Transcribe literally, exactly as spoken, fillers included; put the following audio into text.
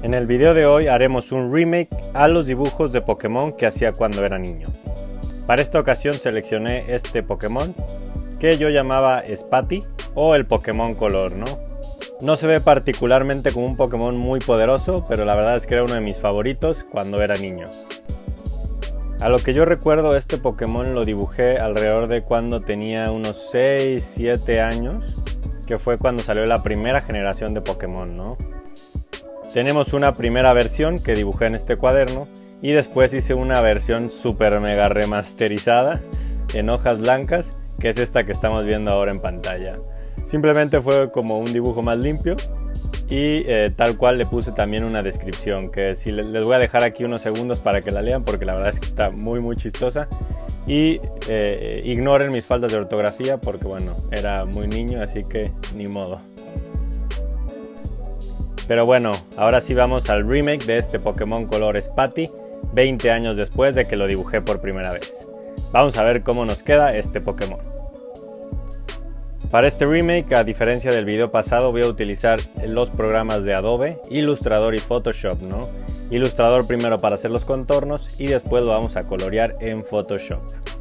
En el video de hoy haremos un remake a los dibujos de Pokémon que hacía cuando era niño. Para esta ocasión seleccioné este Pokémon que yo llamaba Spati o el Pokémon color, ¿no? No se ve particularmente como un Pokémon muy poderoso, pero la verdad es que era uno de mis favoritos cuando era niño. A lo que yo recuerdo, este Pokémon lo dibujé alrededor de cuando tenía unos seis, siete años, que fue cuando salió la primera generación de Pokémon, ¿no? Tenemos una primera versión que dibujé en este cuaderno y después hice una versión super mega remasterizada en hojas blancas, que es esta que estamos viendo ahora en pantalla. Simplemente fue como un dibujo más limpio y eh, tal cual le puse también una descripción que si les voy a dejar aquí unos segundos para que la lean, porque la verdad es que está muy muy chistosa. Y eh, ignoren mis faltas de ortografía porque bueno, era muy niño, así que ni modo. Pero bueno, ahora sí vamos al remake de este Pokémon color Spati, veinte años después de que lo dibujé por primera vez. Vamos a ver cómo nos queda este Pokémon. Para este remake, a diferencia del video pasado, voy a utilizar los programas de Adobe, Illustrator y Photoshop, ¿no? Illustrator primero para hacer los contornos y después lo vamos a colorear en Photoshop.